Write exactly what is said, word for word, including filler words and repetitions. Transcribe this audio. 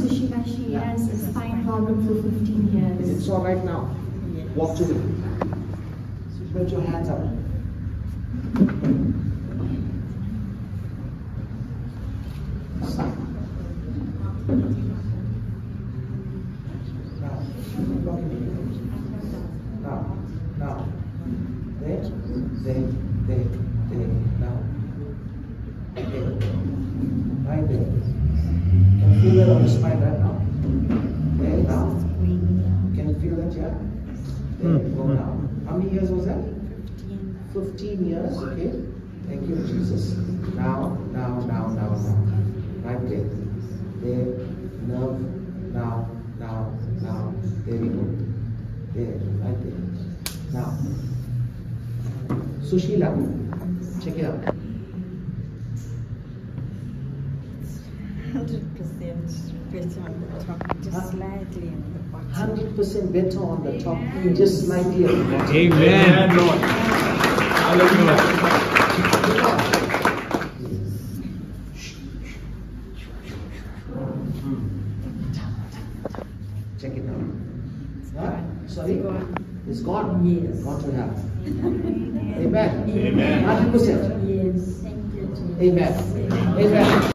Sushila, she Yeah. has a spine problem for fifteen years. It's all right now. Yes. Walk to me. Put your hands up. Stop. Now, walk in. Now, now. There, there, there, there. Now. There. Right there. Can you feel that on the spine right now? There, now. Can you feel that, yeah? There, go now. How many years was that? fifteen years, okay. Thank you, Jesus. Now, now, now, now, now. Right there. There, nerve, now, now, now. There we go. There, right there. Now. Sushila, check it out. one hundred percent better on the top, just Huh? slightly on the bottom. one hundred percent better on the top, just slightly on the bottom. Amen, Lord. Hallelujah. Check it out. Huh? It's Sorry? gone. It's gone? Yes. Gone to hell. Amen. Amen. Amen. one hundred percent. Yes. Thank you, Jesus. Amen. Amen.